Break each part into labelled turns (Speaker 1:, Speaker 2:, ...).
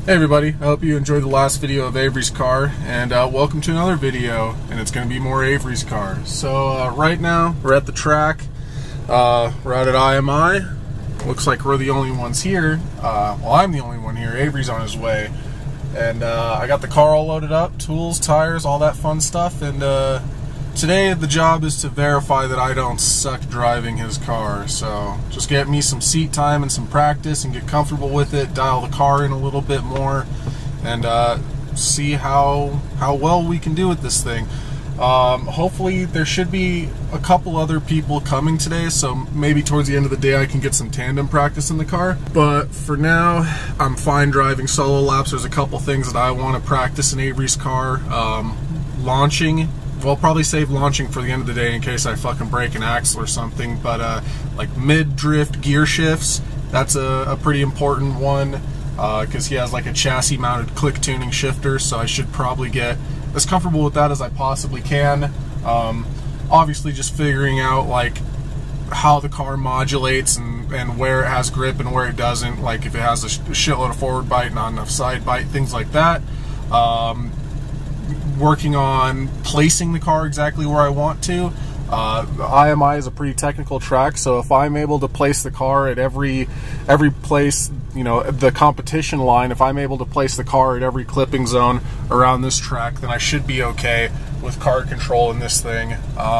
Speaker 1: Hey everybody, I hope you enjoyed the last video of Avery's car, and welcome to another video, and it's going to be more Avery's car. So right now, we're at the track, we're out at IMI. Looks like we're the only ones here. Well, I'm the only one here. Avery's on his way. And I got the car all loaded up, tools, tires, all that fun stuff, and today the job is to verify that I don't suck driving his car. So just get me some seat time and some practice and get comfortable with it, dial the car in a little bit more, and see how well we can do with this thing. Hopefully there should be a couple other people coming today, so maybe towards the end of the day I can get some tandem practice in the car. But for now, I'm fine driving solo laps. There's a couple things that I want to practice in Avery's car. Launching, well, probably save launching for the end of the day in case I fucking break an axle or something, but like mid-drift gear shifts, that's a pretty important one, because he has like a chassis mounted click tuning shifter, so I should probably get as comfortable with that as I possibly can. Obviously just figuring out like how the car modulates and where it has grip and where it doesn't, like if it has a shitload of forward bite, not enough side bite, things like that. Working on placing the car exactly where I want to. IMI is a pretty technical track, so if I'm able to place the car at every place, you know, the competition line, if I'm able to place the car at every clipping zone around this track, then I should be okay with car control in this thing.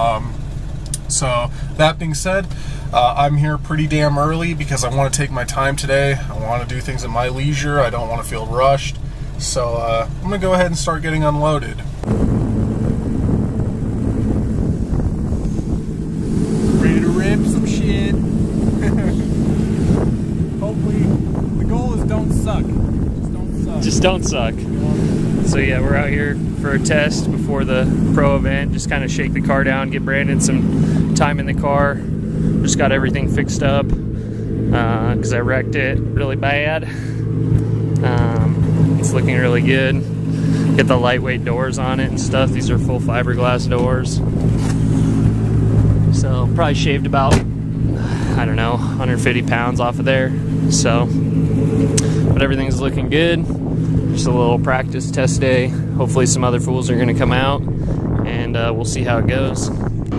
Speaker 1: So that being said, I'm here pretty damn early because I want to take my time today. I want to do things at my leisure. I don't want to feel rushed. So I'm going to go ahead and start getting unloaded. Ready to rip some shit. Hopefully, the goal is don't suck. Just don't suck.
Speaker 2: Just don't suck. So yeah, we're out here for a test before the pro event. Just kind of shake the car down, get Brandon some time in the car. Just got everything fixed up because I wrecked it really bad. It's looking really good. Get the lightweight doors on it and stuff. These are full fiberglass doors. So probably shaved about, I don't know, 150 pounds off of there. So, but everything's looking good. Just a little practice test day. Hopefully some other fools are gonna come out and we'll see how it goes.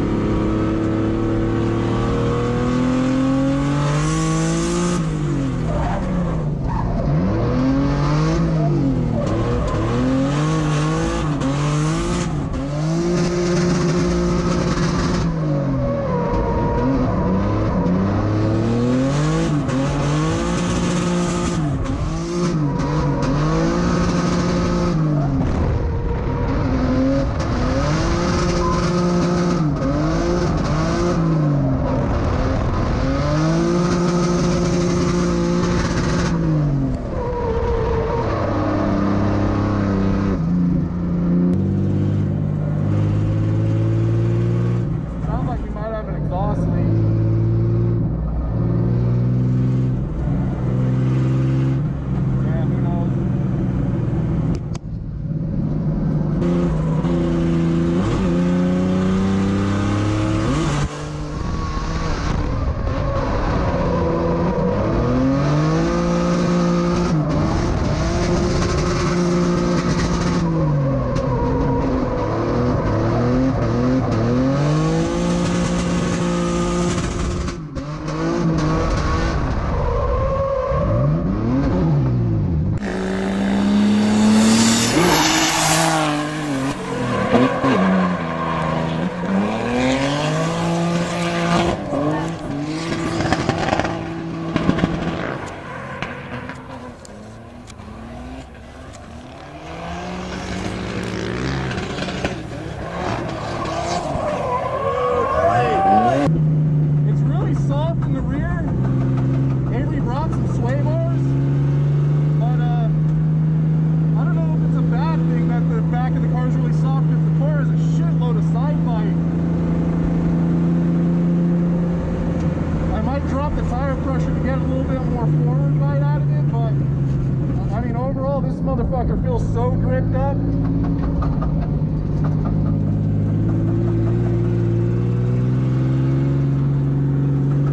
Speaker 1: Motherfucker feels so gripped up.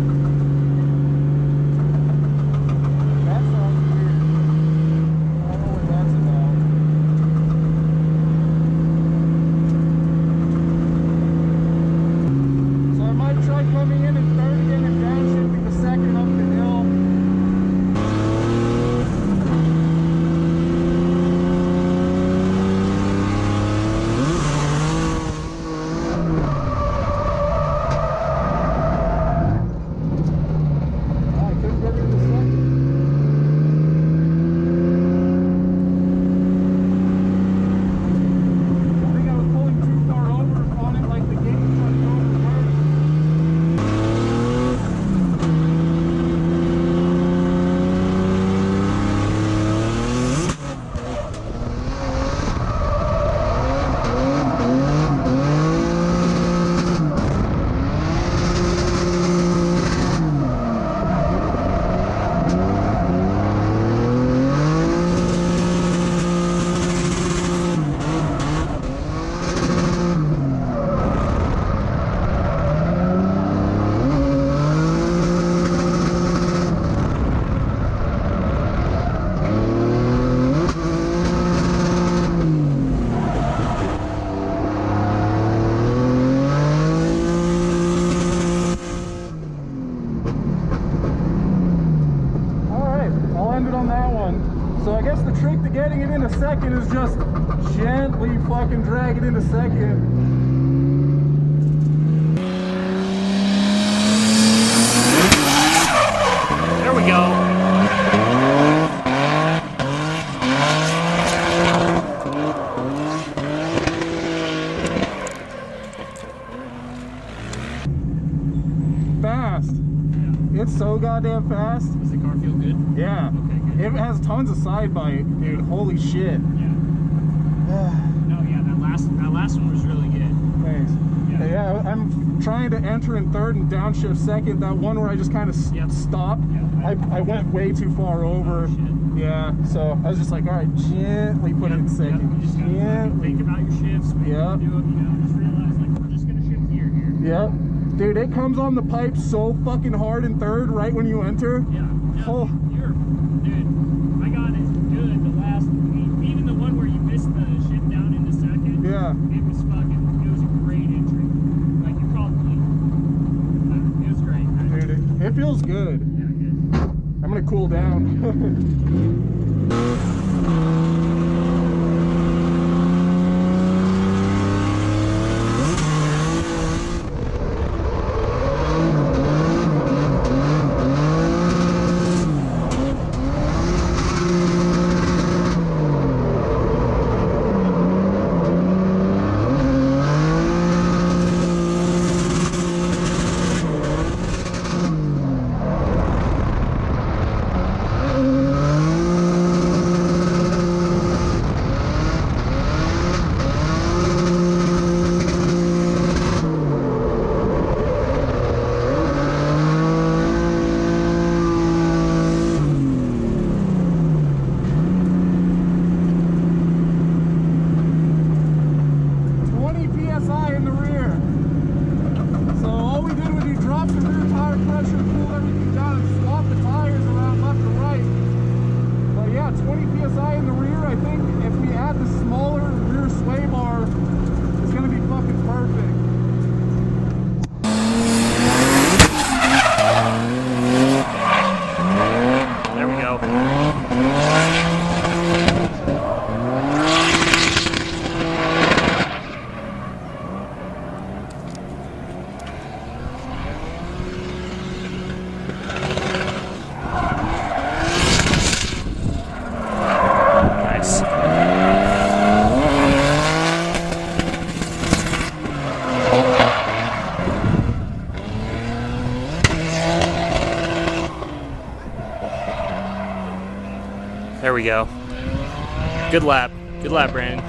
Speaker 1: That sounds weird. So I guess the trick to getting it into second is just gently fucking drag it into second.
Speaker 2: There we go.
Speaker 1: Fast. Yeah. It's so goddamn fast.
Speaker 2: Does the car feel good?
Speaker 1: Yeah.
Speaker 2: Okay, good.
Speaker 1: It has tons of side bite, dude. Holy shit.
Speaker 2: Yeah. No, yeah, that last one was really good.
Speaker 1: Thanks. Yeah, I'm trying to enter in third and downshift second. That one where I just kind of stopped, I went way too far over.
Speaker 2: Oh, shit.
Speaker 1: Yeah, so I was just like, all right, gently put it in second.
Speaker 2: You just gotta think about your shifts.
Speaker 1: Yep.
Speaker 2: Do it, just realize, like, we're just gonna shift here.
Speaker 1: Yep. Dude, it comes on the pipe so fucking hard in third right when you enter.
Speaker 2: Yeah.
Speaker 1: Oh.
Speaker 2: Dude, I got it good the last, even the one where you missed the shift down into second.
Speaker 1: Yeah.
Speaker 2: It was a great entry. Like, you probably, it was great.
Speaker 1: Dude, it feels good.
Speaker 2: Yeah, good.
Speaker 1: I'm gonna cool down.
Speaker 2: There we go. Good lap. Good lap, Brandon.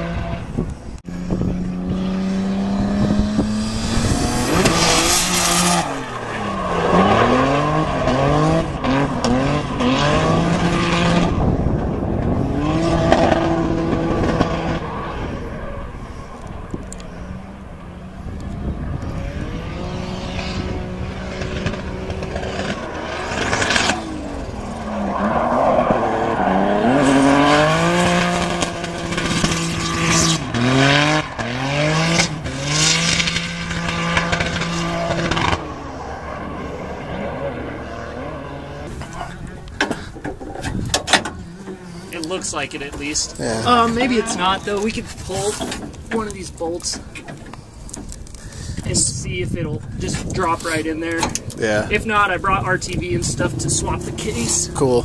Speaker 2: It looks like it, at least.
Speaker 1: Yeah.
Speaker 2: Maybe it's not, though. We could pull one of these bolts and see if it'll just drop right in there.
Speaker 1: Yeah.
Speaker 2: If not, I brought RTV and stuff to swap the kitties.
Speaker 1: Cool.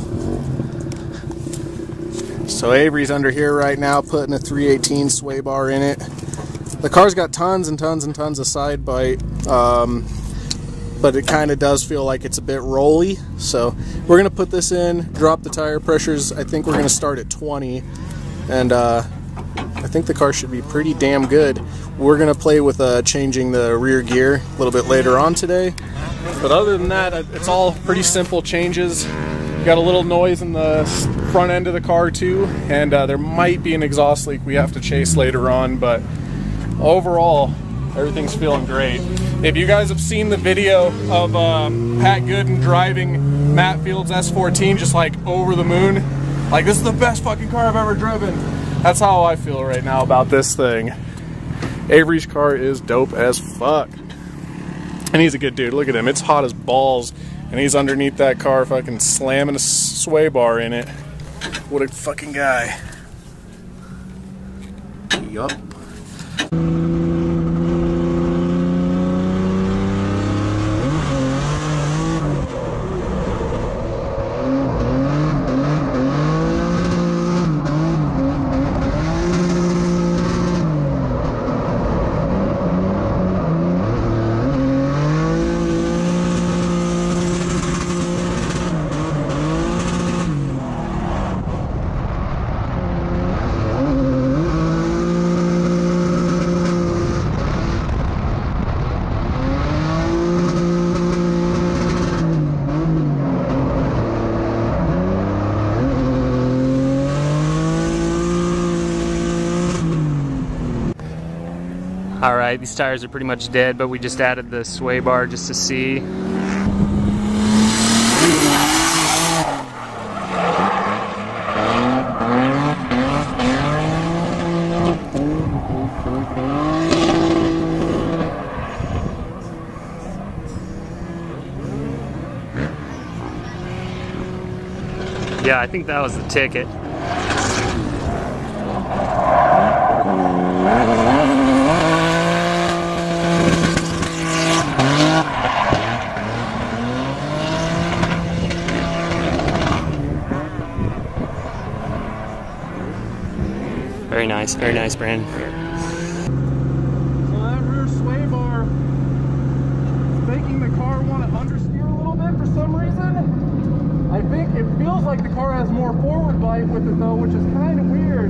Speaker 1: So Avery's under here right now putting a 318 sway bar in it. The car's got tons and tons and tons of side bite, but it kind of does feel like it's a bit rolly. So we're going to put this in, drop the tire pressures. I think we're going to start at 20, and I think the car should be pretty damn good. We're going to play with changing the rear gear a little bit later on today. But other than that, it's all pretty simple changes. Got a little noise in the front end of the car too, and there might be an exhaust leak we have to chase later on, but overall everything's feeling great. If you guys have seen the video of Pat Gooden driving Matt Field's S14 just like over the moon, like this is the best fucking car I've ever driven. That's how I feel right now about this thing. Avery's car is dope as fuck. And he's a good dude. Look at him. It's hot as balls. And he's underneath that car fucking slamming a sway bar in it. What a fucking guy. Yup.
Speaker 2: All right, these tires are pretty much dead, but we just added the sway bar just to see. Yeah, I think that was the ticket. Very nice, Brandon.
Speaker 1: So that rear sway bar is making the car want to understeer a little bit for some reason. I think it feels like the car has more forward bite with it though, which is kind of weird.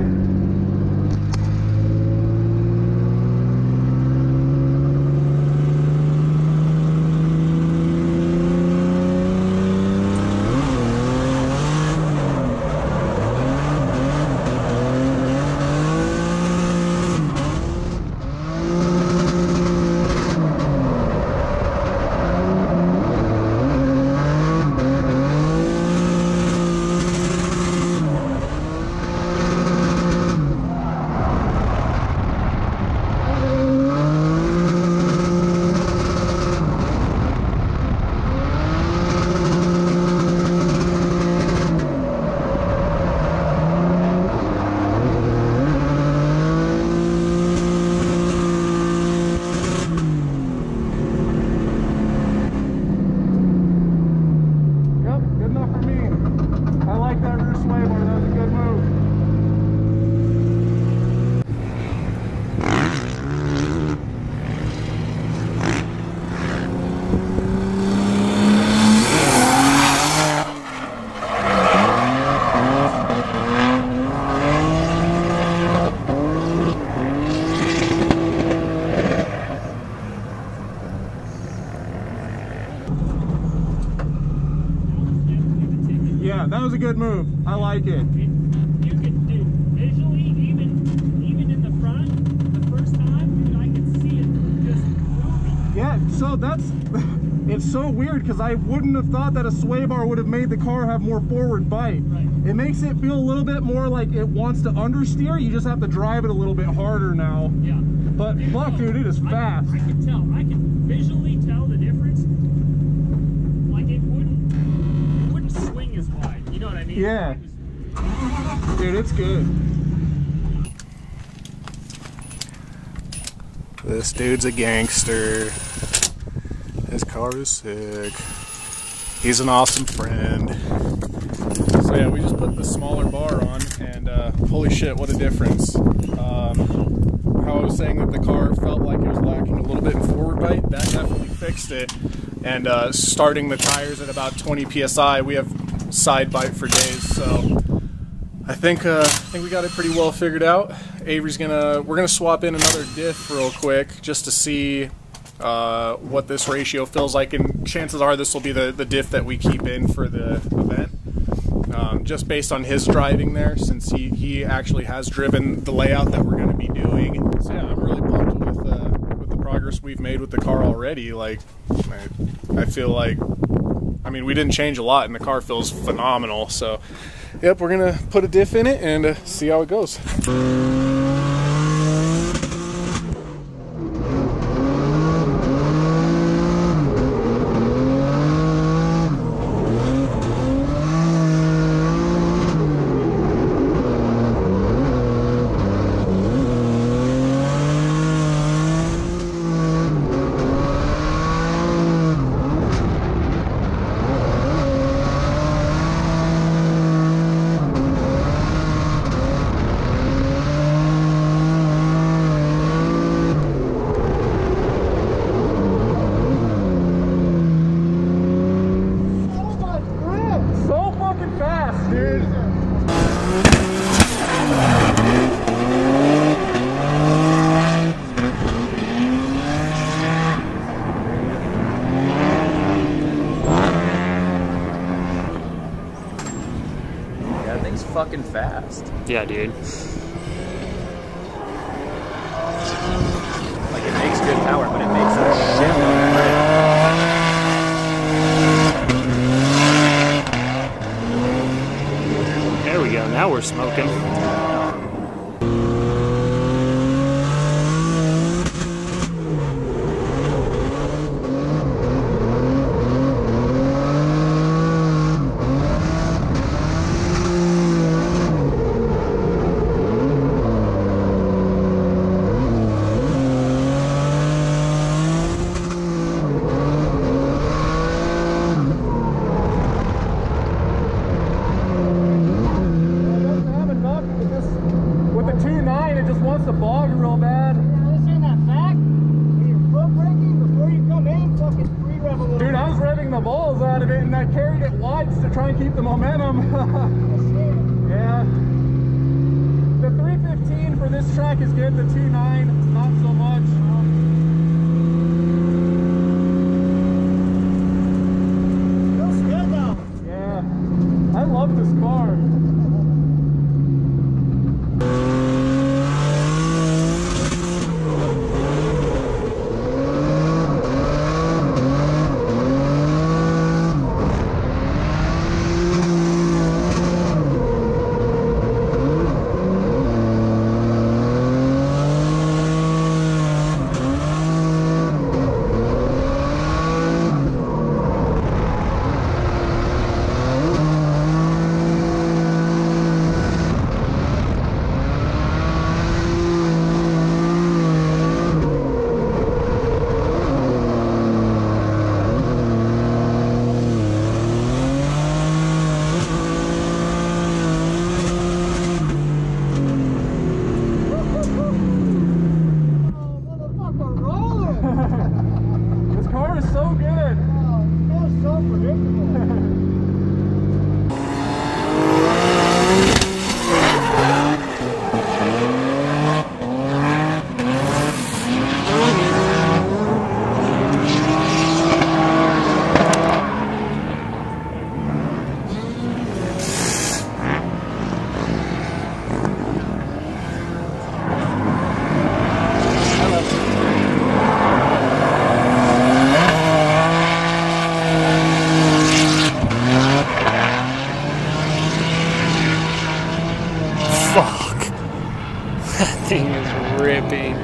Speaker 1: Yeah, that was a good move. I like it.
Speaker 2: You could do visually, even in the front, the first time, dude, I could see it just moving.
Speaker 1: Yeah, so that's, it's so weird because I wouldn't have thought that a sway bar would have made the car have more forward bite.
Speaker 2: Right.
Speaker 1: It makes it feel a little bit more like it wants to understeer. You just have to drive it a little bit harder now.
Speaker 2: Yeah.
Speaker 1: But fuck, dude, it is fast.
Speaker 2: I can tell. I can visually tell the difference. Like it wouldn't swing as wide. You know what I mean?
Speaker 1: Yeah. Dude, it's good. This dude's a gangster. His car is sick. He's an awesome friend. So yeah, we just put the smaller bar on, and holy shit, what a difference. How I was saying that the car felt like it was lacking a little bit in forward bite, that definitely fixed it. And starting the tires at about 20 psi, we have side bite for days. So I think we got it pretty well figured out. Avery's we're gonna swap in another diff real quick just to see what this ratio feels like, and chances are this will be the diff that we keep in for the event. Just based on his driving there, since he actually has driven the layout that we're going to be doing. So yeah, I'm really pumped with the progress we've made with the car already. Like, I feel like, I mean, we didn't change a lot, and the car feels phenomenal. So, yep, we're gonna put a diff in it and see how it goes. dude.
Speaker 3: Yeah, that thing's fucking fast.
Speaker 2: Yeah, dude.
Speaker 3: Like, it makes good power, but it makes a shitload of grip.
Speaker 2: There we go. Now we're smoking.
Speaker 1: The bog real bad.
Speaker 4: Isn't that fact? When you're foot braking before you come in, fucking free rev a little
Speaker 1: Dude,
Speaker 4: bit.
Speaker 1: I was revving the balls out of it and I carried it wide to try and keep the momentum. Yeah. The 315 for this track is good, the 2.9 not so much.
Speaker 4: Feels good though.
Speaker 1: Yeah. I love this car.
Speaker 2: That thing is ripping.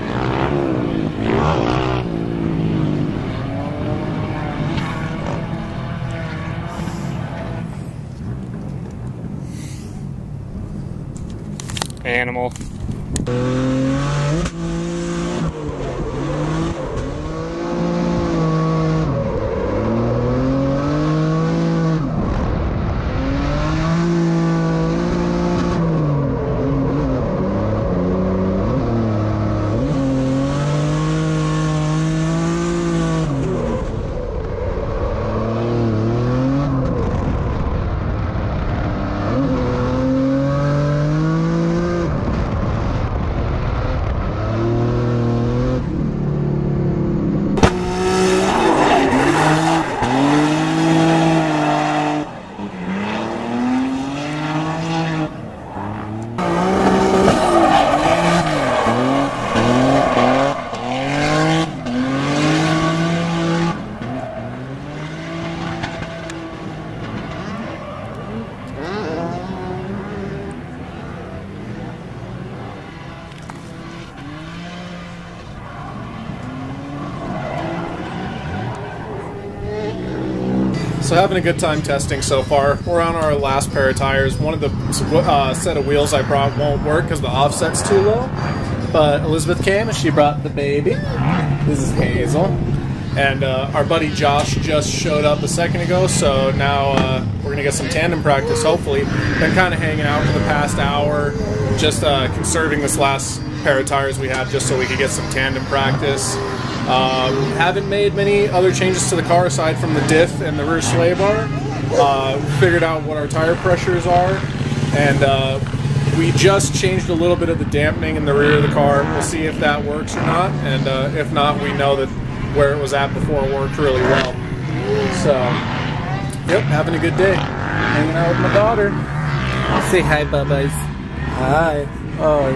Speaker 2: Animal.
Speaker 1: So having a good time testing so far. We're on our last pair of tires. One of the set of wheels I brought won't work because the offset's too low. But Elizabeth came and she brought the baby. This is Hazel. And our buddy Josh just showed up a second ago, so now we're going to get some tandem practice, hopefully. Been kind of hanging out for the past hour, just conserving this last pair of tires we had just so we could get some tandem practice. Haven't made many other changes to the car aside from the diff and the rear sway bar. figured out what our tire pressures are, and we just changed a little bit of the dampening in the rear of the car. We'll see if that works or not, and if not, we know that where it was at before worked really well. So, yep, having a good day. Hanging out with my daughter.
Speaker 5: Say hi, Bubba's. Hi. Oh.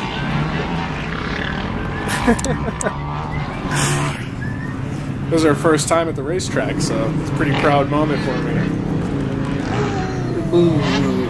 Speaker 1: This is our first time at the racetrack, so it's a pretty proud moment for me.
Speaker 5: Ooh.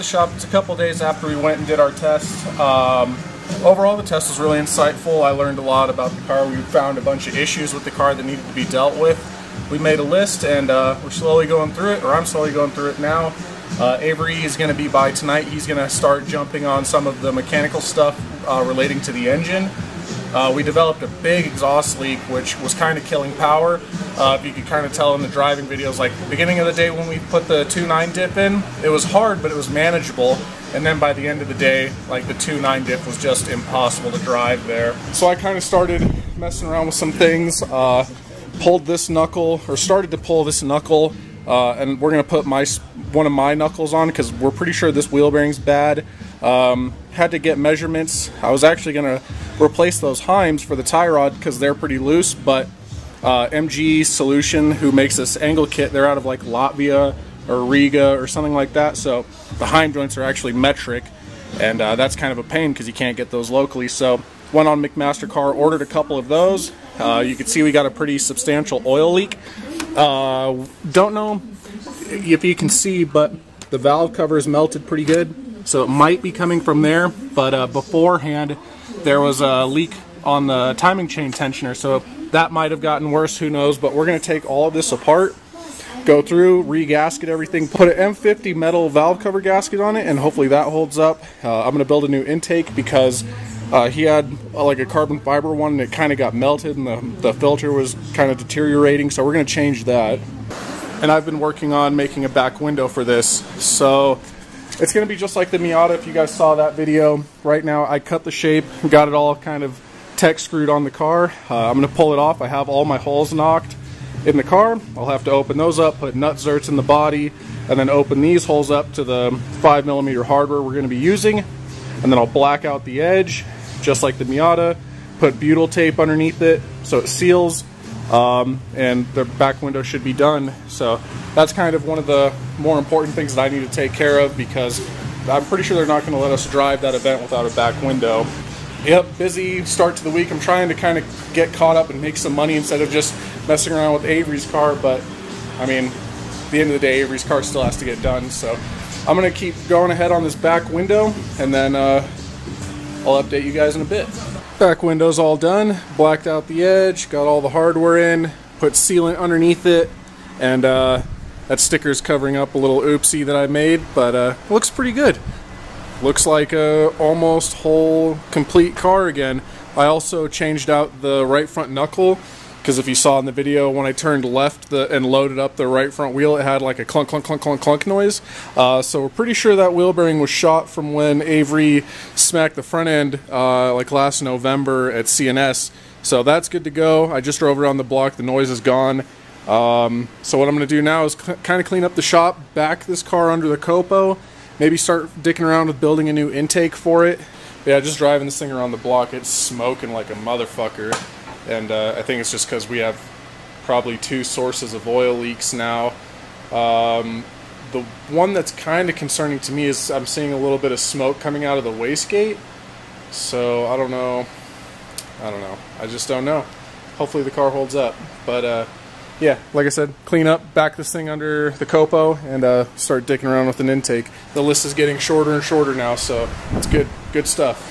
Speaker 1: shop. It's a couple days after we went and did our test. Overall, the test was really insightful. I learned a lot about the car. We found a bunch of issues with the car that needed to be dealt with. We made a list, and we're slowly going through it, or I'm slowly going through it now. Avery is going to be by tonight. He's going to start jumping on some of the mechanical stuff relating to the engine. We developed a big exhaust leak, which was kind of killing power. If you could kind of tell in the driving videos, like beginning of the day when we put the 2.9 dip in, it was hard, but it was manageable. And then by the end of the day, like the 2.9 dip was just impossible to drive there. So I kind of started messing around with some things, pulled this knuckle, or started to pull this knuckle, and we're going to put one of my knuckles on because we're pretty sure this wheel bearing's bad. Had to get measurements. I was actually going to replace those Heims for the tie rod because they're pretty loose, but MG Solution, who makes this angle kit, they're out of like Latvia or Riga or something like that, so the Heim joints are actually metric, and that's kind of a pain because you can't get those locally. So went on McMaster-Carr, ordered a couple of those. You can see we got a pretty substantial oil leak. Don't know if you can see, but the valve cover is melted pretty good, so it might be coming from there. But beforehand there was a leak on the timing chain tensioner, so that might have gotten worse, who knows. But we're going to take all of this apart, go through, re-gasket everything, put an M50 metal valve cover gasket on it, and hopefully that holds up. I'm going to build a new intake because he had like a carbon fiber one and it kind of got melted and the filter was kind of deteriorating, so we're going to change that. And I've been working on making a back window for this, so it's going to be just like the Miata if you guys saw that video. Right now I cut the shape, got it all kind of tech screwed on the car. I'm going to pull it off. I have all my holes knocked in the car. I'll have to open those up, put nut zerts in the body, and then open these holes up to the 5mm hardware we're going to be using, and then I'll black out the edge just like the Miata, put butyl tape underneath it so it seals, and the back window should be done. So that's kind of one of the more important things that I need to take care of, because I'm pretty sure they're not going to let us drive that event without a back window. Yep, busy start to the week. I'm trying to kind of get caught up and make some money instead of just messing around with Avery's car, but I mean, at the end of the day, Avery's car still has to get done. So I'm going to keep going ahead on this back window, and then I'll update you guys in a bit. Back window's all done, blacked out the edge, got all the hardware in, put sealant underneath it, and that sticker's covering up a little oopsie that I made, but looks pretty good. Looks like a almost whole complete car again. I also changed out the right front knuckle, because if you saw in the video when I turned left and loaded up the right front wheel, it had like a clunk clunk clunk clunk clunk noise. So we're pretty sure that wheel bearing was shot from when Avery smacked the front end like last November at CNS. So that's good to go. I just drove around the block, the noise is gone. So what I'm going to do now is kind of clean up the shop, back this car under the Copo, maybe start dicking around with building a new intake for it. Yeah, just driving this thing around the block, it's smoking like a motherfucker. And I think it's just because we have probably 2 sources of oil leaks now. The one that's kind of concerning to me is I'm seeing a little bit of smoke coming out of the wastegate. So I don't know. I just don't know. Hopefully the car holds up. But yeah, like I said, clean up, back this thing under the Copo, and start dicking around with an intake. The list is getting shorter and shorter now, so it's good stuff.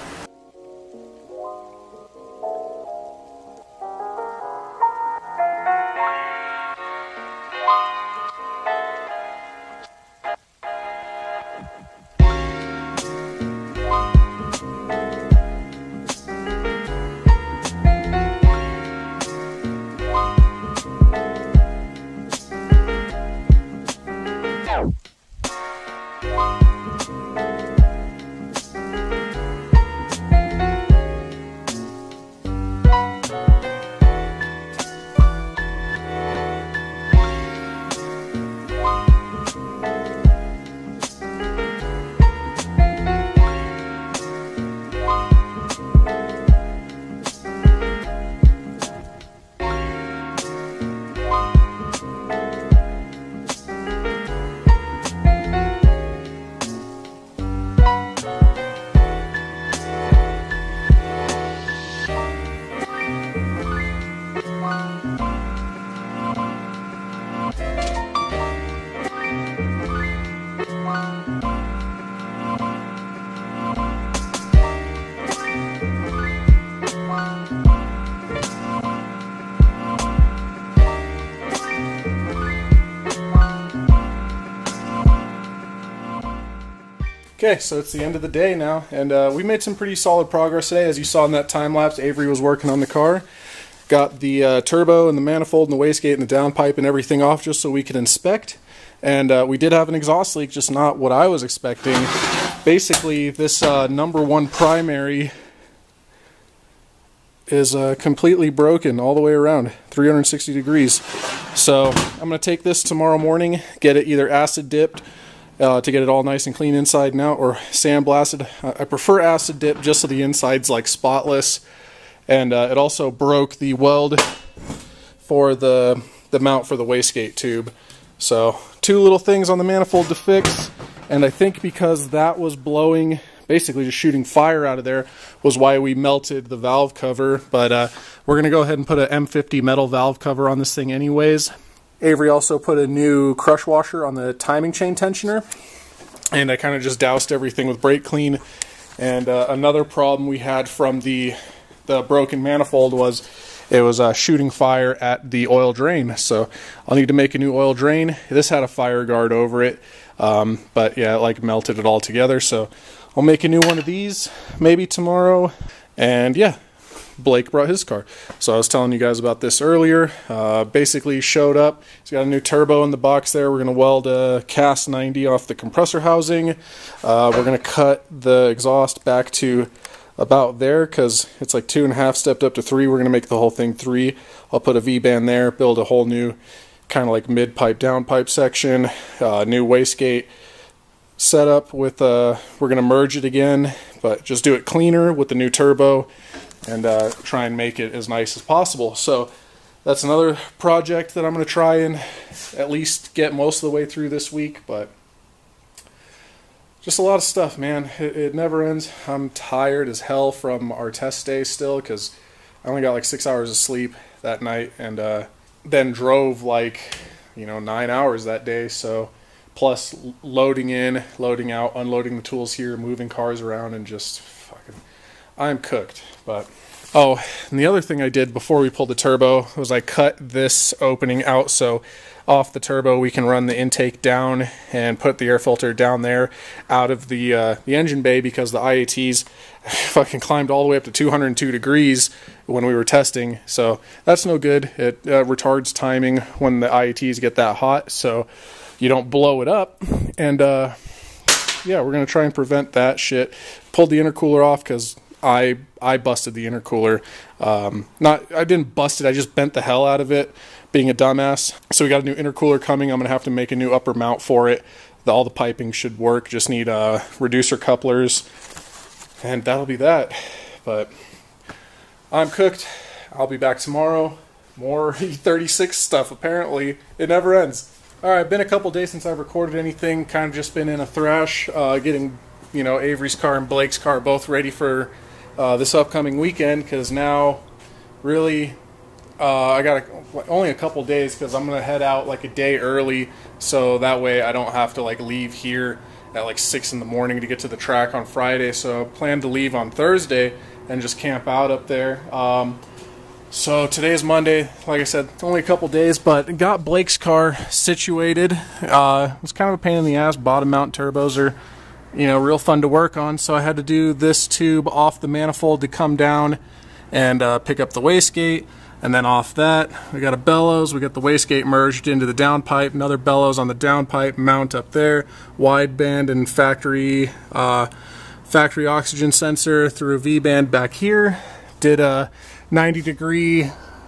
Speaker 1: Okay, so it's the end of the day now, and we made some pretty solid progress today. As you saw in that time lapse, Avery was working on the car. Got the turbo and the manifold and the wastegate and the downpipe and everything off just so we could inspect. And we did have an exhaust leak, just not what I was expecting. Basically, this number one primary is completely broken all the way around, 360 degrees. So I'm going to take this tomorrow morning, get it either acid dipped to get it all nice and clean inside and out, or sandblasted. I prefer acid dip just so the inside's like spotless. And it also broke the weld for the mount for the wastegate tube. So 2 little things on the manifold to fix, and I think because that was blowing, basically just shooting fire out of there, was why we melted the valve cover. But we're going to go ahead and put an M50 metal valve cover on this thing anyways. Avery also put a new crush washer on the timing chain tensioner, and I kind of just doused everything with brake clean. And another problem we had from the broken manifold was it was shooting fire at the oil drain. So I'll need to make a new oil drain. This had a fire guard over it, but yeah, it like melted it all together. So I'll make a new one of these maybe tomorrow. And yeah, Blake brought his car. So I was telling you guys about this earlier. Basically showed up. He's got a new turbo in the box there. We're going to weld a cast 90 off the compressor housing. We're going to cut the exhaust back to about there because it's like 2.5 stepped up to 3. We're going to make the whole thing 3. I'll put a V-band there, build a whole new kind of like mid-pipe, down-pipe section, new wastegate setup with, we're going to merge it again, but just do it cleaner with the new turbo and try and make it as nice as possible. So that's another project that I'm going to try and at least get most of the way through this week, but just a lot of stuff, man. It never ends. I'm tired as hell from our test day still because I only got like 6 hours of sleep that night, and then drove like, 9 hours that day. So plus loading in, loading out, unloading the tools here, moving cars around, and just fucking, I'm cooked. But oh, and the other thing I did before we pulled the turbo was I cut this opening out, so off the turbo we can run the intake down and put the air filter down there out of the engine bay, because the IATs fucking climbed all the way up to 202 degrees when we were testing. So that's no good. It retards timing when the IATs get that hot, so you don't blow it up. And yeah, we're gonna try and prevent that shit. Pulled the intercooler off because I busted the intercooler. I didn't bust it, I just bent the hell out of it, being a dumbass. So we got a new intercooler coming. I'm gonna have to make a new upper mount for it. All the piping should work, just need reducer couplers, and that'll be that. But I'm cooked. I'll be back tomorrow. More E36 stuff, apparently. It never ends. Alright, been a couple days since I've recorded anything. Kind of just been in a thrash, getting Avery's car and Blake's car both ready for this upcoming weekend, because now really I got only a couple days, because I'm gonna head out like a day early, so that way I don't have to like leave here at like 6 in the morning to get to the track on Friday. So I plan to leave on Thursday and just camp out up there. So today's Monday, like I said, only a couple days, but got Blake's car situated. It was kind of a pain in the ass. Bottom mount turbos are real fun to work on, so I had to do this tube off the manifold to come down and pick up the wastegate, and then off that we got a bellows. We got the wastegate merged into the downpipe, another bellows on the downpipe, mount up there, wideband and factory oxygen sensor through a V-band back here. Did a 90-degree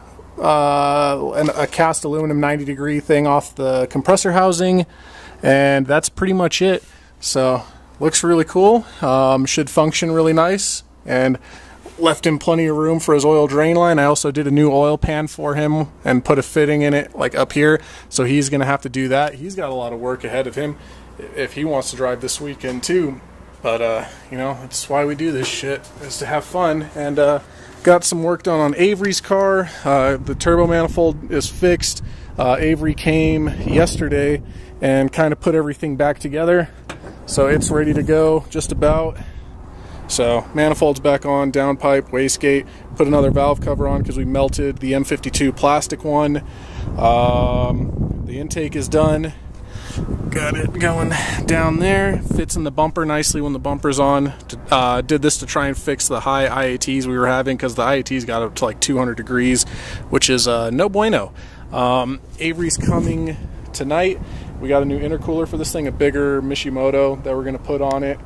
Speaker 1: and a cast aluminum 90-degree thing off the compressor housing, and that's pretty much it. So looks really cool, should function really nice, and left him plenty of room for his oil drain line. I also did a new oil pan for him and put a fitting in it like up here, so he's gonna have to do that. He's got a lot of work ahead of him if he wants to drive this weekend too, but that's why we do this shit, is to have fun. And got some work done on Avery's car. The turbo manifold is fixed. Avery came yesterday and kind of put everything back together, so it's ready to go just about. So manifold's back on, downpipe, wastegate, put another valve cover on because we melted the M52 plastic one. The intake is done, Got it going down there. Fits in the bumper nicely when the bumper's on. Did this to try and fix the high IATs we were having, because the IATs got up to like 200 degrees, which is no bueno. Avery's coming tonight. We got a new intercooler for this thing, a bigger Mishimoto that we're going to put on it.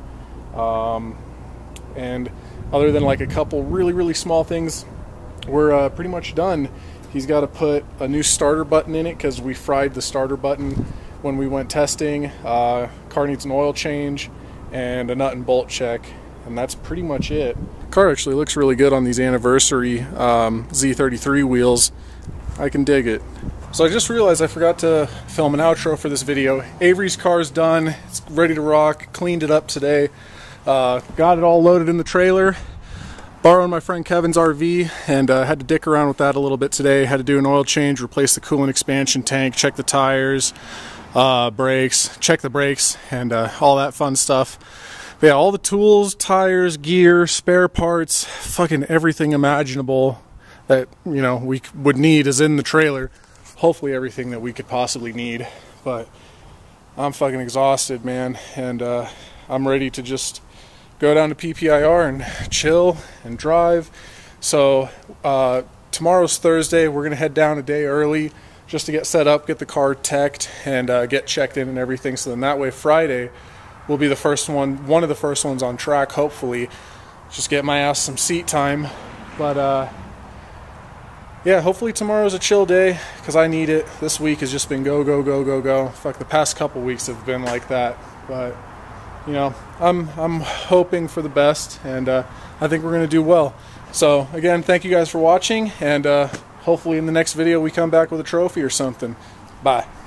Speaker 1: And other than like a couple really small things, we're pretty much done. He's got to put a new starter button in it because we fried the starter button when we went testing. Car needs an oil change and a nut and bolt check, and that's pretty much it. Car actually looks really good on these anniversary Z33 wheels. I can dig it. So I just realized I forgot to film an outro for this video. Avery's car's done. It's ready to rock. Cleaned it up today. Got it all loaded in the trailer. Borrowed my friend Kevin's RV and had to dick around with that a little bit today. Had to do an oil change, replace the coolant expansion tank, check the tires, brakes, check the brakes, and all that fun stuff. But yeah, all the tools, tires, gear, spare parts, fucking everything imaginable that, you know, we would need is in the trailer. Hopefully everything that we could possibly need. But I'm fucking exhausted, man, and I'm ready to just go down to PPIR and chill and drive. So tomorrow's Thursday. We're gonna head down a day early just to get set up, get the car teched, and get checked in and everything. So then that way Friday will be the first one of the first ones on track, hopefully. Just get my ass some seat time. But yeah, hopefully tomorrow's a chill day, because I need it. This week has just been go, go, go, go, go. Fuck, the past couple weeks have been like that. But you know, I'm hoping for the best, and I think we're going to do well. So again, thank you guys for watching, and hopefully in the next video we come back with a trophy or something. Bye.